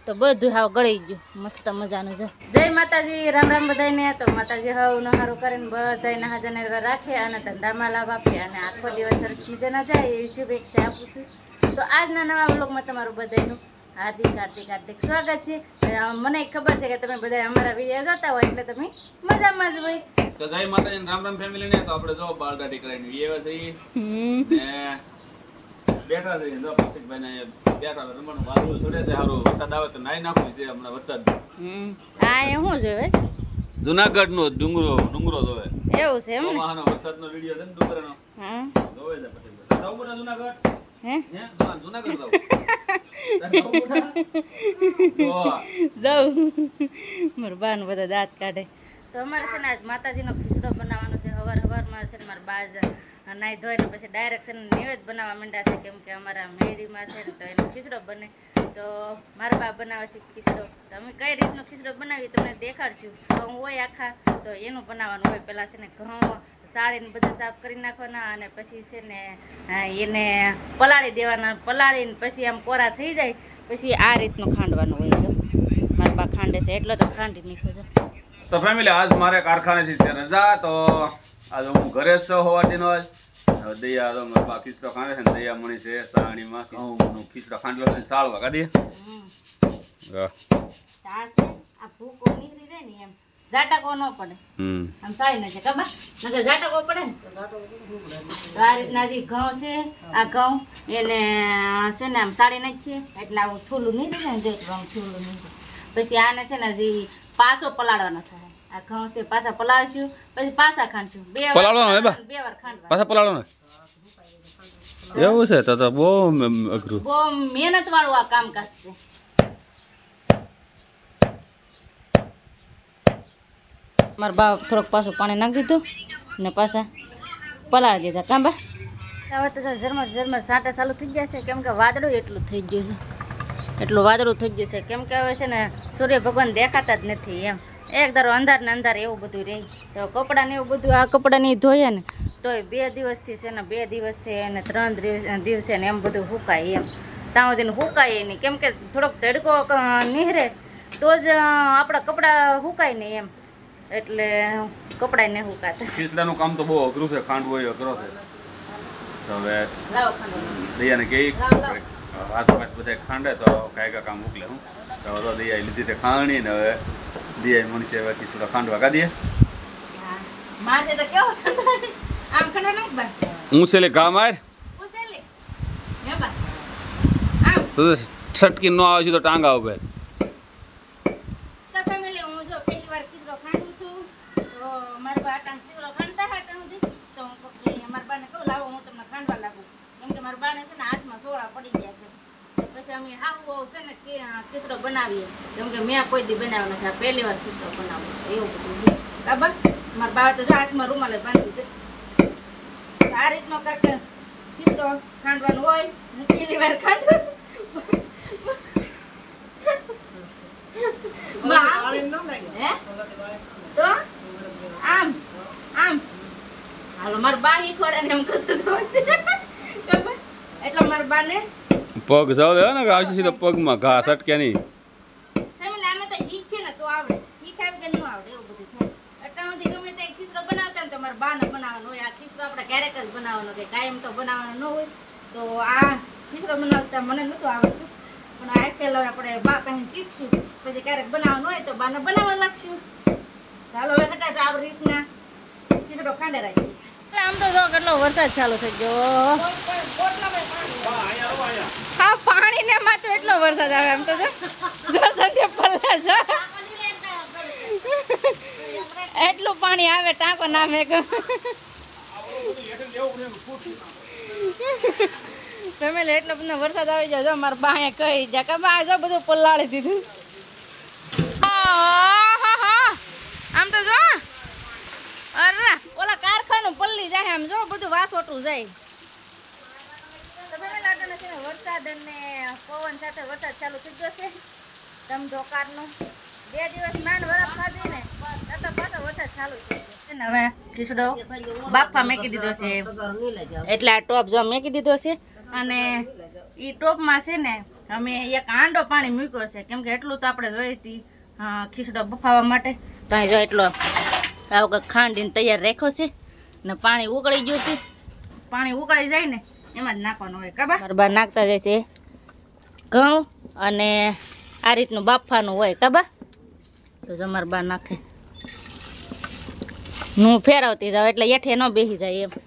તો બધું હાવ ગળી ગયું મસ્ત મજાનું છે જય માતાજી રામ રામ બધાને તો માતાજી હાવનું સારું કરીને બધાને હાજરને રાખે અને ધંધામાં લાભ આપે અને આખો દિવસ સરસ મજાના જાય એવી શુભેચ્છા આપું છું તો આજના નવા વ્લોગમાં તમારું બધાનું હાર્દિક સ્વાગત છે મને ખબર છે કે તમે બધા અમારા વિડીયો જોતા હોય એટલે તમે મજામાં જ હોય તો જય માતાજી રામ રામ ફેમિલી ને તો આપણે જો બાળગાડી કરાઈને એવા છે ને બેઠા છે જો પાકિટભાઈ ને બેઠા રમવાનું વાદળું છોડે છે હારું વરસાદ આવે તો નાઈ નાખવું છે હમણાં વરસાદ આ એ શું જોવે છે જુનાગઢ નો ડુંગરો જોવે એવું છે એમ ને સોમાહાનો વરસાદનો વિડિયો છે ને ડુંગરનો હા જોવે છે પટેલ જાવ બોલા જુનાગઢ હે જુનાગઢ જાવ મારા બાન બધા દાંત કાઢે તો અમારે છે ને આજ માતાજીનો ખીચડો બનાવવાનો છે હવારમાં છે ને મારા બાજ નાઈ ધોઈને પછી ડાયરેક્ટ છે ને નૈવેદ્ય બનાવવા માંડ્યા છે કેમ કે અમારા મેળીમાં છે ને તો એનો ખીચડો બને તો મારા બા બનાવે છે ખીચડો તો અમે કઈ રીતનો ખીચડો બનાવી તમને દેખાડશું ઘઉં હોય આખા તો એનું બનાવવાનું હોય પહેલાં છે ને ઘઉં સાળીને બધા સાફ કરી નાખવાના અને પછી છે ને એને પલાળી દેવાના પલાળીને પછી આમ કોરા થઈ જાય પછી આ રીતનું ખાંડવાનું હોય જો મારા બા ખાંડે છે એટલો તો ખાંડી નીકળો છે તો ફેમિલી આજ મારે કારખાનેથી છે રજા તો આજ હું ઘરે જ છું હોવાથી આજ દયા તો મારા બા ખીચડો ખાંડે છે ને દયા મણી છે સાણીમાં ઘઉંનો ખીચડો ખાંડલો છે સાળવા કાઢીએ આ ભૂકો નીકળી જાય ને એમ ઝાટકો ન પડે આમ સાળી નાખે ખબર નકર ઝાટકો પડે ને તો આ રીતના જે ઘઉં છે આ ઘઉં એને છે ને આમ સાળી નાખીએ એટલે આવું થૂલું નહીં રહે ને જો આમ થૂલું નહીં પછી આને છે ને હજી પાછો પલાળવાનો થાય આ ઘઉં છે પાછા પલાળશું પછી પાછા ખાંડશું બે વાર ખાંડવા પાછા પલાળવાનો એવું છે તો બહુ અઘરું બહુ મહેનત વાળું આ કામકાજ છે મારા બા થોડોક પાછું પાણી નાખી દીધું ને પાછા પલાળી દીધા કાંબા હવે તો ઝરમર સાંટા ચાલુ થઈ ગયા છે કેમ કે વાદળું એટલું થઈ ગયું છે એટલું વાદળું થઈ ગયું છે કેમ કે હવે છે ને સૂર્ય ભગવાન દેખાતા જ નથી એમ એક ધારો અંધાર ને અંધાર એવું બધું રહે તો કપડાં ને એવું બધું આ કપડાં નહીં ધોઈએ ને તોય 2 દિવસથી છે ને 2 દિવસ છે અને 3 દિવસે ને એમ બધું સુકાય એમ ત્યાં સુધીને સુકાય નહીં કેમ કે થોડોક તડકો નીહરે તો જ આપણા કપડાં સુકાય નહીં એમ એટલે કપડાં ને સુકાતા ખીચડાનું કામ તો બહુ અઘરું છે ખાંડવું હોય અઘરો છે તો હવે દયાને કે હાથ બધા ખાંડે તો કાંઈ કામ મોકલે હું તો દયા લીધી તે ખાણી ને હવે દયા મનસે હવે ખીચડો ખાંડવા કાઢીએ માથે તો કેવો આમ ખંડો નહીં બા હું છે લે ઘા માર ઉસેલે હે બા આમ તો છટકી નો આવે છે તો ટાંગા ઉપર તો ફેમિલી હું જો પહેલી વાર ખીચડો ખાંડું છું તો મારા બા ટાંગ ખીચડો ખાંડતા હતા સુધી તો હું કહું મારા બાને કહું લાવો હું તમને ખાંડવા લાગુ કેમ કે મારા બાને છે ને હાથમાં સોળા પડી ગયા છે પછી અમે હાવ છે ને ખીચડો બનાવીએ કેમ કે મેં કોઈ દી બનાવ્યો નથી પહેલી વાર ખીચડો બનાવું છું એવું બધું છે બરાબર મારા બા તો જો હાથમાં રૂમાલે બાંધી દીધું આ રીતનો કાંક ખીચડો ખાંડવાનું હોય ને પહેલી વાર ખાંડવાનું તો આમ હાલો મારા બા શીખવાડે ને એમ કરતો એટલે મારા બા ને પગ જાવ દે ને આવશે સીધો પગમાં ઘા સટકે નહીં ફેમિલી આમે તો શીખે ને તો આવડે શીખાય કે ન આવડે એવું બધું થાય એટલા સુધી ગમે તે ખીચડો બનાવતા ને તો મારા બાને બનાવવાનો હોય આ ખીચડો આપણે ક્યારેક જ બનાવવાનો કે કાયમ તો બનાવવાનો ન હોય તો આ ખીચડો બનાવતા મને નહોતું આવડતું પણ આ એકલા આપણે બા પાસે શીખશું પછી ક્યારેક બનાવવાનું હોય તો બાને બનાવવા લાગશું ચાલો હવે ખટાટ આવી રીતના ખીચડો ખાંડે રાખીએ આમ તો જો કેટલો વરસાદ ચાલુ થઈ ગયો હા પાણી ને માં તો એટલો વરસાદ આવે આમ તો જો સંધ્ય પલ્લા છે એટલું પાણી આવે ટાંકો નામે ફેમિલી એટલો બધો વરસાદ આવી જાય જો મારા બા કહી જાય કે બા જો બધું પલાળી દીધું આમ તો જો અરે ઓલા કારખાનું પલ્લી જાય આમ જો બધું વાસોટું જાય વરસાદ અને પવન સાથે વરસાદ ચાલુ થઈ ગયો છે ધમધોકારનો 2 દિવસ માંડ વરફ ખાધી ને તો પાછો વરસાદ ચાલુ થઈ ગયો હવે ખીચડો બાફા મેકી દીધો છે એટલે આ ટોપ જો મેકી દીધો છે અને એ ટોપમાં છે ને અમે એક આંડો પાણી મૂક્યો છે કેમ કે એટલું તો આપણે જોઈ હતી ખીચડો બફાવા માટે. તો અહીં જો એટલો આવો કંઈક ખાંડીને તૈયાર રાખ્યો છે ને પાણી ઉકળી ગયું છે. પાણી ઉકળી જાય ને એમાં જ નાખવાનું હોય કાબા. મારા બા નાખતા જાય છે ઘઉં અને આ રીતનું બાફવાનું હોય કાબા. તો જો મારા બા નાખે હું ફેરવતી જાઉં એટલે એઠે ન બેસી જાય એમ.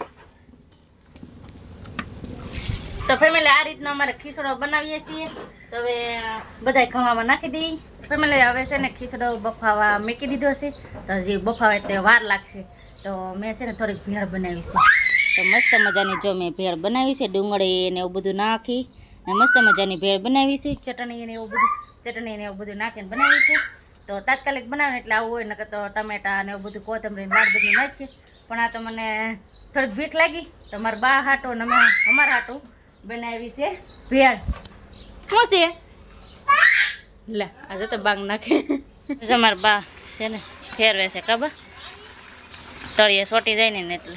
તો ફેમિલી આ રીતનો અમારે ખીચડો બનાવીએ છીએ. તો હવે બધા ખવામાં નાખી દઈએ. ફેમિલી હવે છે ને ખીચડો બફાવા મૂકી દીધો છે. તો હજી બફાવે તે વાર લાગશે. તો મેં છે ને થોડીક ભેળ બનાવી છે. તો મસ્ત મજાની જો મેં ભેળ બનાવી છે ડુંગળી ને એવું બધું નાખી ને મસ્ત મજાની ભેળ બનાવી છે. ચટણી ને એવું બધું નાખીને બનાવી છે. તો તાત્કાલિક બનાવે એટલે આવું હોય નકર તો ટમેટા ને એવું બધું કોથમરી ને બધું નાખીએ. પણ આ તો મને થોડીક ભીખ લાગી તો મારા બા હાટો ને અમારા હાટું બનાવી છે ભેળ. શું છે લે આજે તો બાંગ નાખે. અમારા બા છે ને ફેરવે છે કાબા તળિયે સોટી જાય ને એટલે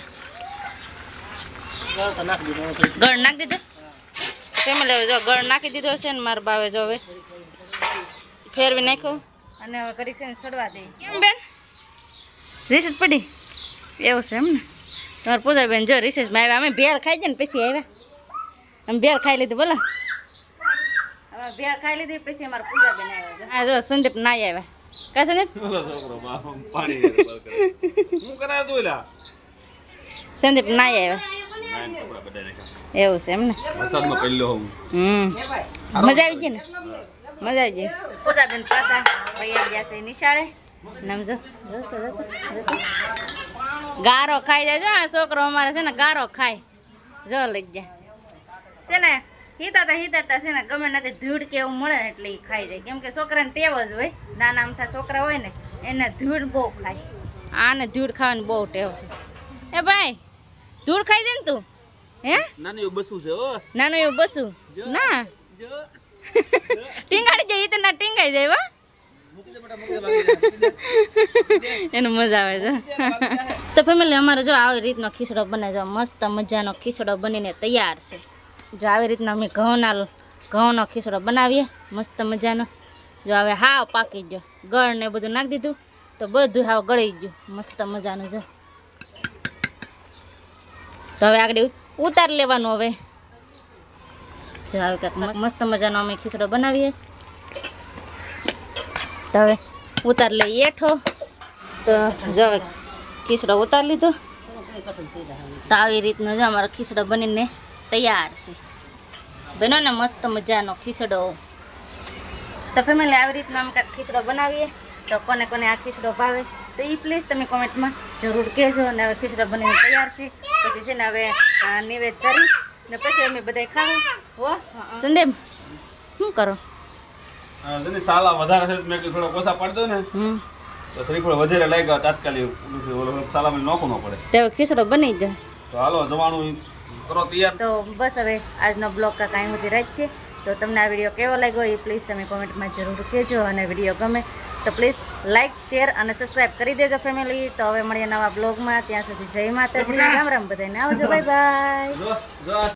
ગળ નાખી દીધો. ફેમિલી હવે જો ગળ નાખી દીધો છે ને મારા બાવે જો હવે ફેરવી નાખ્યો અને હવે કરી છે ને સડવા દઈ. કેમ બેન રિસેસ પડી એવું છે એમ ને તમારે પૂજા બેન જો રિસેસમાં આવ્યા. અમે ભેળ ખાઈ જાય ને પછી આવ્યા. અમે ભેળ ખાઈ લીધું બોલો. હવે ભેળ ખાઈ લીધી પછી અમારા પૂજા બેન આવ્યા. હા જો સંદીપ નાઈ આવ્યા. કા સંદીપ સંદીપ નાઈ આવ્યા એવું છે એમ ને. મજા આવી ગઈ ને મજા આવી ગઈ. પૂજા બેન પાછા વૈયા ગયા છે નિશાળે. સમજો ગારો ખાઈ જાય જો આ છોકરો અમારે છે ને ગારો ખાય જો લઈ જાય છે ને. હિતાતા છે ને ગમે નથી ધૂળ કે એવું મળે ને એટલે એ ખાઈ જાય કેમ કે છોકરાને ટેવ જ હોય. નાના અમથા છોકરા હોય ને એને ધૂળ બહુ ખાય. આને ધૂળ ખાવાની બહુ ટેવ છે. એ ભાઈ ધૂળ ખાઈ જાય ને તું હે નાનું એવું બસું છે નાનું એવું બસું ના ટીંગાડી જાય તો ના ટીંગાઈ જાય વા એનું મજા આવે છે. તો ફેમિલી અમારે જો આવી રીતનો ખીચડો બને છે મસ્ત મજાનો ખીચડો બનીને તૈયાર છે. જો આવી રીતના અમે ઘઉંનો ખીચડો બનાવીએ મસ્ત મજાનો. જો હવે હાવ પાકી ગયો ગળ ને બધું નાખી દીધું તો બધું હાવ ગળી ગયું મસ્ત મજાનું. જો તો હવે આગળ ઉતાર લેવાનું. હવે જો હવે કંઈક મસ્ત મજાનો અમે ખીચડો બનાવીએ. તો હવે ઉતાર લઈએ એઠો. તો જો હવે ખીચડો ઉતાર લીધો. તો આવી રીતનો જો અમારો ખીચડો બનીને તૈયાર છે. બનો ને મસ્ત મજાનો ખીચડો. તો ફેમિલી આવી રીતનો અમે કાંઈક ખીચડો બનાવીએ. તો કોને કોને આ ખીચડો ભાવે તો એ પ્લીઝ તમે કોમેન્ટમાં જરૂર કહેજો. અને હવે ખીચડો બનીને તૈયાર છે. પછી છે ને હવે નિવેદ કરી ને પછી અમે બધા ખાવું હો. સંદેમ શું કરો સાલા વધારે છે મેં થોડો કોસા પાડી દો ને તો શ્રીફળ વધારે લાગ્યા તાત્કાલિક સાલામાં નોખું ન પડે. તો ખીચડો બની જાય. તો હાલો જવાનું કરો તૈયાર. તો બસ હવે આજનો બ્લોગ કાંઈ સુધી રાખ છે. તો તમને આ વિડીયો કેવો લાગ્યો એ પ્લીઝ તમે કોમેન્ટમાં જરૂર કહેજો. અને વિડીયો ગમે તો પ્લીઝ લાઇક શેર અને સબસ્ક્રાઈબ કરી દેજો ફેમિલી. તો હવે મળીએ નવા બ્લોગમાં. ત્યાં સુધી જય માતાજી રામ રામ બધાને આવજો બાય બાય.